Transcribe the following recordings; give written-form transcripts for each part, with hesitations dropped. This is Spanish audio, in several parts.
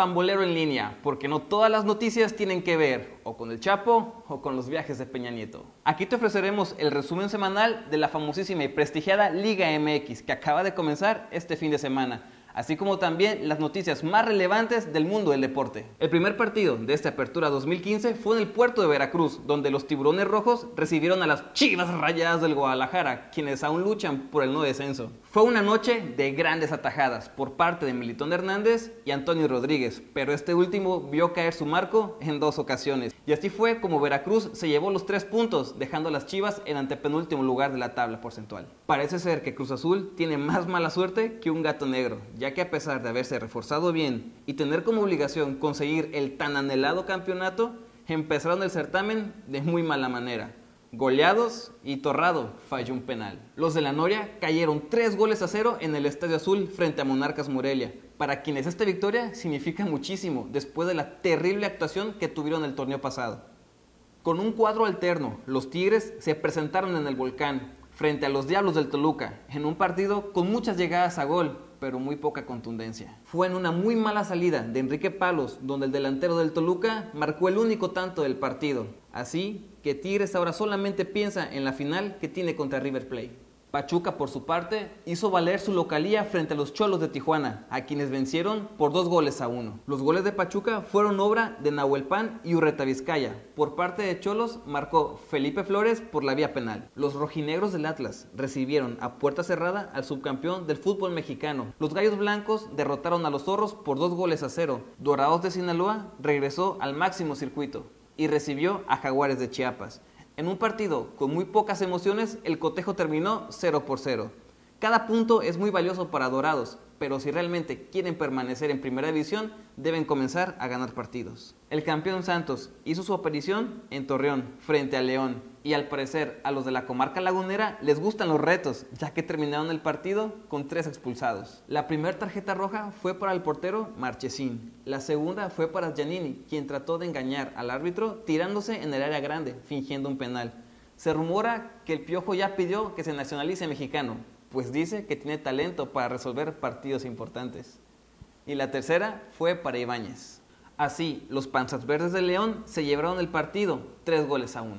Pambolero en línea, porque no todas las noticias tienen que ver o con el Chapo o con los viajes de Peña Nieto. Aquí te ofreceremos el resumen semanal de la famosísima y prestigiada Liga MX que acaba de comenzar este fin de semana, así como también las noticias más relevantes del mundo del deporte. El primer partido de esta apertura 2015 fue en el puerto de Veracruz, donde los Tiburones Rojos recibieron a las Chivas Rayadas del Guadalajara, quienes aún luchan por el no descenso. Fue una noche de grandes atajadas por parte de Melitón Hernández y Antonio Rodríguez, pero este último vio caer su marco en 2 ocasiones. Y así fue como Veracruz se llevó los 3 puntos, dejando a las Chivas en antepenúltimo lugar de la tabla porcentual. Parece ser que Cruz Azul tiene más mala suerte que un gato negro, ya que a pesar de haberse reforzado bien y tener como obligación conseguir el tan anhelado campeonato, empezaron el certamen de muy mala manera. Goleados y Torrado falló un penal. Los de la Noria cayeron 3-0 en el Estadio Azul frente a Monarcas Morelia, para quienes esta victoria significa muchísimo después de la terrible actuación que tuvieron el torneo pasado. Con un cuadro alterno, los Tigres se presentaron en el Volcán frente a los Diablos del Toluca, en un partido con muchas llegadas a gol, pero muy poca contundencia. Fue en una muy mala salida de Enrique Palos, donde el delantero del Toluca marcó el único tanto del partido. Así que Tigres ahora solamente piensa en la final que tiene contra River Plate. Pachuca, por su parte, hizo valer su localía frente a los Cholos de Tijuana, a quienes vencieron por 2-1. Los goles de Pachuca fueron obra de Nahuel Pan y Urreta Vizcaya. Por parte de Cholos marcó Felipe Flores por la vía penal. Los rojinegros del Atlas recibieron a puerta cerrada al subcampeón del fútbol mexicano. Los Gallos Blancos derrotaron a los Zorros por 2-0. Dorados de Sinaloa regresó al máximo circuito y recibió a Jaguares de Chiapas. En un partido con muy pocas emociones, el cotejo terminó 0-0. Cada punto es muy valioso para Dorados, pero si realmente quieren permanecer en primera división, deben comenzar a ganar partidos. El campeón Santos hizo su aparición en Torreón, frente a León, y al parecer a los de la comarca lagunera les gustan los retos, ya que terminaron el partido con 3 expulsados. La primera tarjeta roja fue para el portero Marchesín, la segunda fue para Giannini, quien trató de engañar al árbitro tirándose en el área grande, fingiendo un penal. Se rumora que el Piojo ya pidió que se nacionalice mexicano, pues dice que tiene talento para resolver partidos importantes. Y la tercera fue para Ibáñez. Así, los Panzas Verdes de León se llevaron el partido 3-1.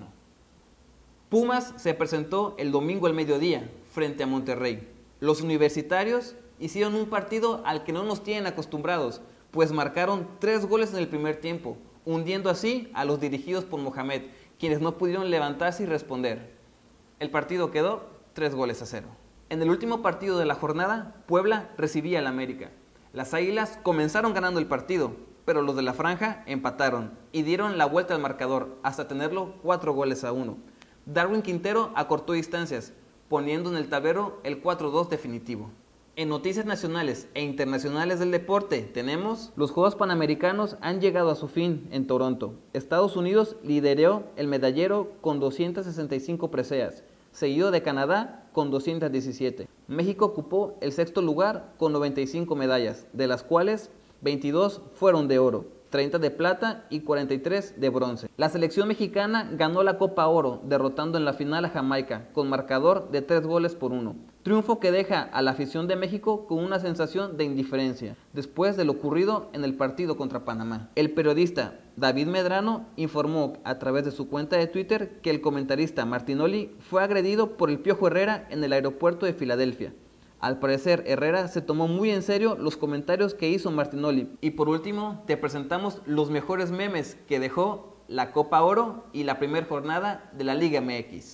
Pumas se presentó el domingo al mediodía frente a Monterrey. Los universitarios hicieron un partido al que no nos tienen acostumbrados, pues marcaron 3 goles en el primer tiempo, hundiendo así a los dirigidos por Mohamed, quienes no pudieron levantarse y responder. El partido quedó 3-0. En el último partido de la jornada, Puebla recibía al América. Las Águilas comenzaron ganando el partido, pero los de la franja empataron y dieron la vuelta al marcador hasta tenerlo 4-1. Darwin Quintero acortó distancias, poniendo en el tablero el 4-2 definitivo. En noticias nacionales e internacionales del deporte tenemos: los Juegos Panamericanos han llegado a su fin en Toronto. Estados Unidos lideró el medallero con 265 preseas, seguido de Canadá con 217. México ocupó el 6º lugar con 95 medallas, de las cuales 22 fueron de oro, 30 de plata y 43 de bronce. La selección mexicana ganó la Copa Oro, derrotando en la final a Jamaica, con marcador de 3-1. Triunfo que deja a la afición de México con una sensación de indiferencia, después de lo ocurrido en el partido contra Panamá. El periodista David Medrano informó a través de su cuenta de Twitter que el comentarista Martinoli fue agredido por el Piojo Herrera en el aeropuerto de Filadelfia. Al parecer, Herrera se tomó muy en serio los comentarios que hizo Martinoli. Y por último, te presentamos los mejores memes que dejó la Copa Oro y la primera jornada de la Liga MX.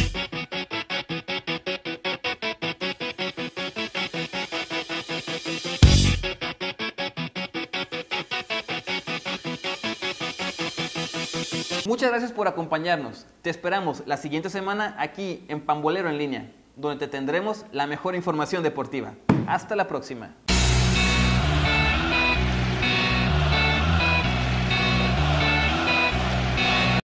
Muchas gracias por acompañarnos. Te esperamos la siguiente semana aquí en Pambolero en línea, donde te tendremos la mejor información deportiva. Hasta la próxima.